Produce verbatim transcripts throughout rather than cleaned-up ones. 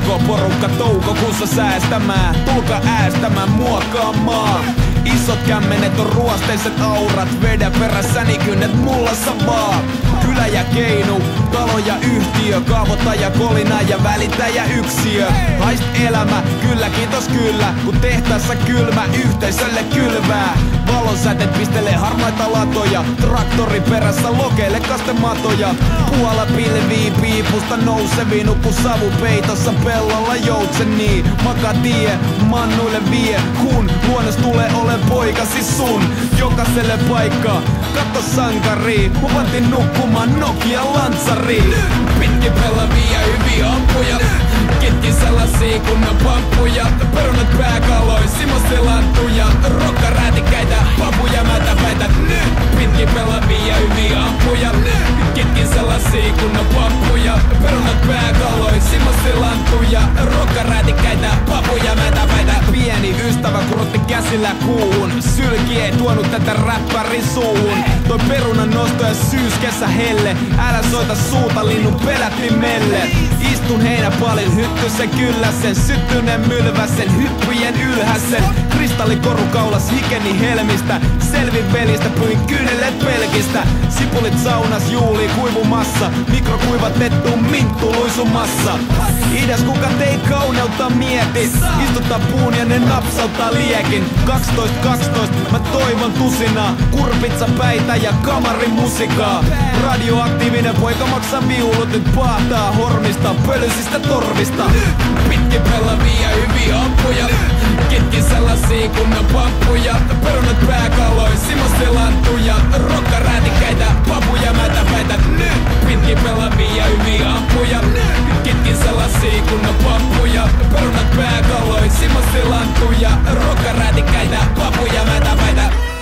koko porukka toukokuussa säästämään. Tulkaa äästämään, muokkaamaan. Isot kämmenet on ruosteiset aurat. Vedä perässäni kynnet mullassa vaan. Kylä ja keinu, talo ja yhtiö, kaavoittaja, kolina ja välittäjä yksiö. Haist elämä, kyllä kiitos kyllä, kun tehtaassa kylmä yhteisölle kylvää. Valonsäteet pistelee harmaita latoja, traktori perässä lokeille kastematoja. Puola pilvii piipusta nouseviin, nukku savupeitossa pellolla joutseni. Maka tie, mannuille vie, kun luonnos tulee ole poikasi sun. Jokaiselle paikka, katso sankari, mun pantin nukkumaan Nokia lantsariin. Pitkin pelavia hyviä ampuja, kitkin sellaisia kunnon pamppuja. Perunat pääkaloin, simoselanttuja, rokkaräätikäitä, papuja mätäpäitä. Pitkin pelavia hyviä ampuja, kitkin sellaisia kunnon pamppuja. Perunat pääkaloin, simoselanttuja, rokkaräätikäitä, papuja mätäpäitä. Pieni ystävä kurotti käsillä kuuhun, sylki ei tuonut tätä räppärin suuhun. Toi perunan nosto ja syyskesä helle, älä soita suuta linnun pelättimelle. Istun heinäpalin hyttysen kylläsen, syttyneen mylväsen, hyppyjen ylhäsen. Kristallikoru kaulas hikeni helmistä, selvin velistä pyin kyynelle pelkistä. Sipulit saunas juuli kuivumassa, mikrokuivatettu minttu luisumassa. Idäs kuka tei kauneutta mieti, istuttaa puun ja ne napsauttaa liekin. kaksitoista kaksitoista mä toivon tusinaa, kurpitsa päitä ja kamarin musiikkaa. Radioaktiivinen poika maksaa viulut, nyt pahtaa hormista, pölysistä torvista. Pitkin pelavia hyviä ampuja, kitkin sellaisia kunnon pamppuja. Perunat pääkaloin, simoselanttuja, rokkaräätikäitä, papuja mätäpäitä. Pitkin pelavia hyviä ampuja, kitkin sellaisia kunnon pamppuja. Perunat pääkaloin, simoselanttuja, rokkaräätikäitä, papuja mätäpäitä.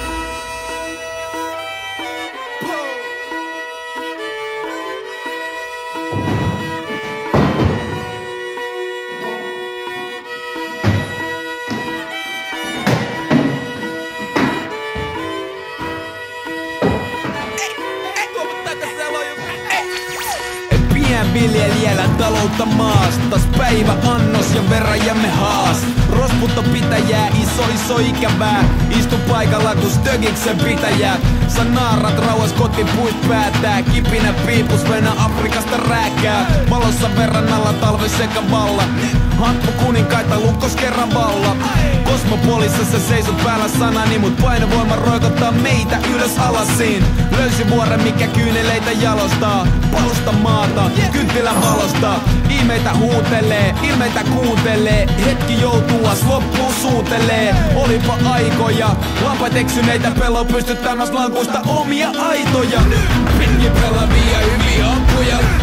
Viljelijällä taloutta maastas, päivä annos ja veräjämme haas. Rosputto pitäjää, iso iso ikävää, istu paikalla kun stögiksen pitäjää. Sä naarat rauhas kotipuist päätää, kipinä piipus venä Afrikasta rääkkää. Valossa verran alla talve sekä valla, happu kuninkaita lukkos kerran valla. Kosmopolissa sä seisot päällä sanani, mut painovoima roikottaa meitä ylös alasiin. Löysi vuoren mikä kyyneleitä jalostaa, palsta maata, kynttilän valosta. Ilmeitä huutelee, ilmeitä kuuntelee, hetki joutuas loppuun suutelee. Olipa aikoja, lampaat eksyneitä pelon pystyttämäs lankusta omia aitoja. Pitkin pelavia hyviä ampuja,